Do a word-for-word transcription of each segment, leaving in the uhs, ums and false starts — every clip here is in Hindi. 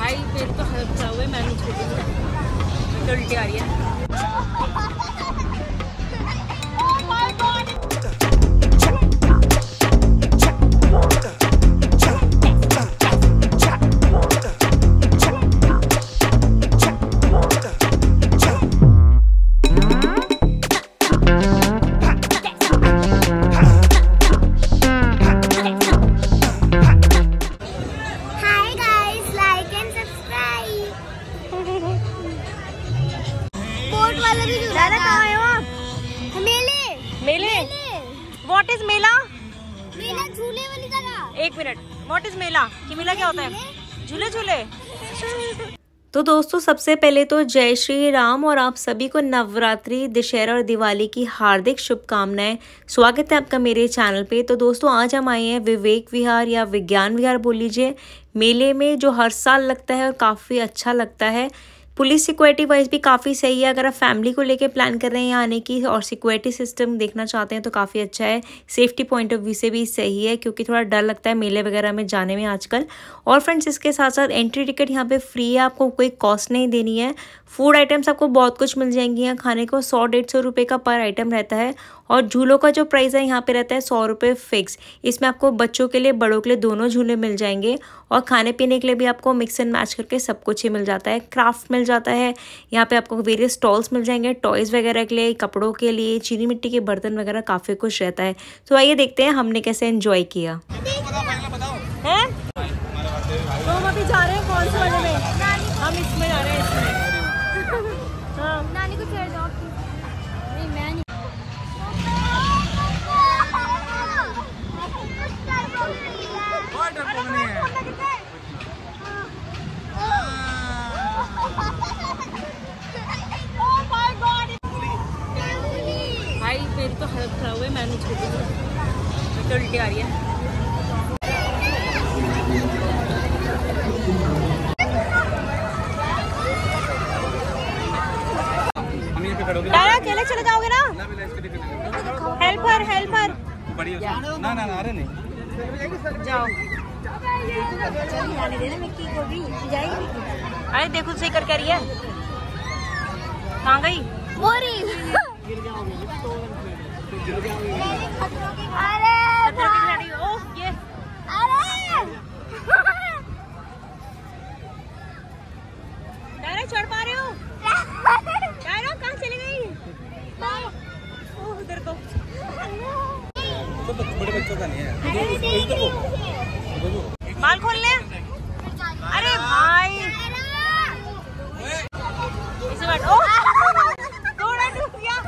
भाई मेरे तो हालत खराब हुआ है, मैं नहीं छोड़ूंगी, तो उल्टी आ रही है। What is मेला? मेला झूले वाली जगह। एक मिनट, What is मेला? कि मेला क्या होता है? झूले झूले। तो दोस्तों सबसे पहले तो जय श्री राम और आप सभी को नवरात्रि, दशहरा और दिवाली की हार्दिक शुभकामनाएं। स्वागत है आपका मेरे चैनल पे। तो दोस्तों आज हम आए हैं विवेक विहार या विज्ञान विहार बोल लीजिए, मेले में, जो हर साल लगता है और काफ़ी अच्छा लगता है। पुलिस सिक्योरिटी वाइज भी काफ़ी सही है। अगर आप फैमिली को लेके प्लान कर रहे हैं यहाँ आने की और सिक्योरिटी सिस्टम देखना चाहते हैं तो काफ़ी अच्छा है। सेफ्टी पॉइंट ऑफ व्यू से भी सही है, क्योंकि थोड़ा डर लगता है मेले वगैरह में जाने में आजकल। और फ्रेंड्स इसके साथ साथ एंट्री टिकट यहाँ पे फ्री है, आपको कोई कॉस्ट नहीं देनी है। फूड आइटम्स आपको बहुत कुछ मिल जाएंगी यहाँ खाने को। सौ डेढ़ सौ रुपये का पर आइटम रहता है। और झूलों का जो प्राइस है यहाँ पे रहता है सौ रुपये फिक्स। इसमें आपको बच्चों के लिए बड़ों के लिए दोनों झूले मिल जाएंगे। और खाने पीने के लिए भी आपको मिक्स एंड मैच करके सब कुछ ही मिल जाता है। क्राफ्ट मिल जाता है यहाँ पे, आपको वेरियस स्टॉल्स मिल जाएंगे, टॉयज़ वगैरह के लिए, कपड़ों के लिए, चीनी मिट्टी के बर्तन वगैरह काफ़ी कुछ रहता है। तो आइए देखते हैं हमने कैसे एंजॉय किया है। तो हम अभी जा रहे हैं कौन से वाले में? हम इसमें जा रहे हैं, इसमें। हाँ नानी को छेड़ दो। नहीं मैं नहीं। भाई मेरी तो हालत खराब हुआ है, मैं नहीं छोड़ूंगी, तो उल्टी आ रही है। तारा अकेले चले जाओगे ना? हेल्पर हेल्पर ना ना ना अरे नहीं जाओ। अरे देखो सही करके रही है। कहाँ गई? मोरी। अरे ओह ये अरे तारा चढ़ पा रहे हो? तारा कहाँ चली गई? ओह उधर को। तो बड़े बच्चों का नहीं है। बाल खोल ले। अरे भाई इसे बैठ। ओह थोड़ा डूब गया।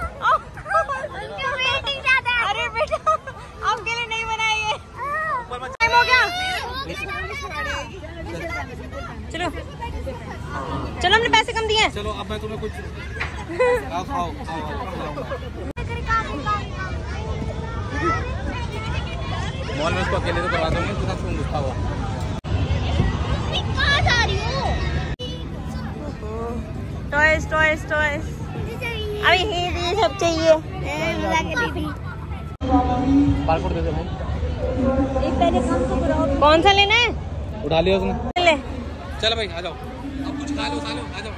अरे बेटा आपके लिए नहीं बनाया ये। टाइम हो गया। चलो चलो, हमने पैसे कम दिए। चलो अब मैं तुम्हें कुछ खाओ खाओ मॉल में उसको अकेले तो करवा दूंगी, उसके साथ गुस्सा हुआ। कहाँ जा रही हो? टॉयज टॉयज टॉयज अभी ये सब चाहिए। पासपोर्ट दे दे भाई। एक पहले काम तो करो। कौन सा लेना है? उठा लिया उसने। ले चलो भाई आ जाओ, अब कुछ खा लो खा लो आ जाओ।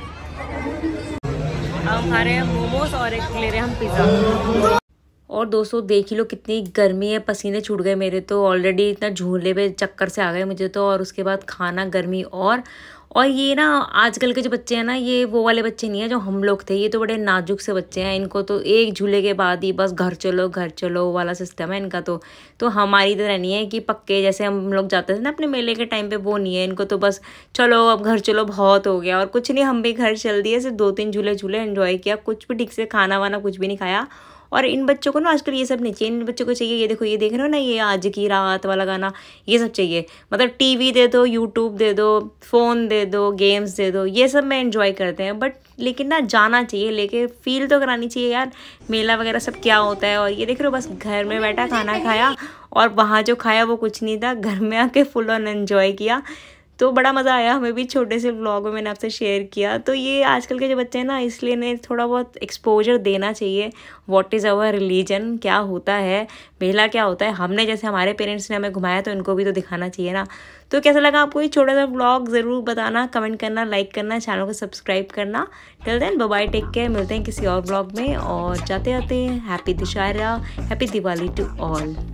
हम खा रहे हैं मोमोज और एक ले रहे हैं हम पिज़्ज़ा। और दोस्तों देख ही लो कितनी गर्मी है, पसीने छूट गए मेरे तो। ऑलरेडी इतना झूले पे चक्कर से आ गए मुझे तो, और उसके बाद खाना गर्मी। और और ये ना आजकल के जो बच्चे हैं ना, ये वो वाले बच्चे नहीं है जो हम लोग थे। ये तो बड़े नाजुक से बच्चे हैं। इनको तो एक झूले के बाद ही बस घर चलो घर चलो वाला सिस्टम है इनका तो। तो हमारी तरह नहीं है कि पक्के जैसे हम लोग जाते थे ना अपने मेले के टाइम पे, वो नहीं है। इनको तो बस चलो अब घर चलो बहुत हो गया। और कुछ नहीं, हम भी घर चल दिए, सिर्फ दो तीन झूले झूले एंजॉय किया, कुछ भी ठीक से खाना वाना कुछ भी नहीं खाया। और इन बच्चों को ना आजकल ये सब नहीं चाहिए। इन बच्चों को चाहिए ये देखो, ये देख रहे हो ना, ये आज की रात वाला गाना, ये सब चाहिए। मतलब टीवी दे दो, यूट्यूब दे दो, फ़ोन दे दो, गेम्स दे दो, ये सब में एंजॉय करते हैं। बट लेकिन ना जाना चाहिए, लेके फील तो करानी चाहिए यार मेला वगैरह सब क्या होता है। और ये देख रहे हो, बस घर में बैठा खाना खाया, और वहाँ जो खाया वो कुछ नहीं था, घर में आके फुल ऑन एंजॉय किया। तो बड़ा मज़ा आया हमें भी, छोटे से व्लॉग में मैंने आपसे शेयर किया। तो ये आजकल के जो बच्चे हैं ना, इसलिए इन्हें थोड़ा बहुत एक्सपोजर देना चाहिए। व्हाट इज़ आवर रिलीजन, क्या होता है, मेला क्या होता है। हमने जैसे हमारे पेरेंट्स ने हमें घुमाया तो इनको भी तो दिखाना चाहिए ना। तो कैसा लगा आपको ये छोटा सा व्लॉग, ज़रूर बताना, कमेंट करना, लाइक करना, चैनल को सब्सक्राइब करना। Till then bye bye, take care, मिलते हैं किसी और व्लॉग में। और जाते जाते happy Dussehra, happy Diwali to all.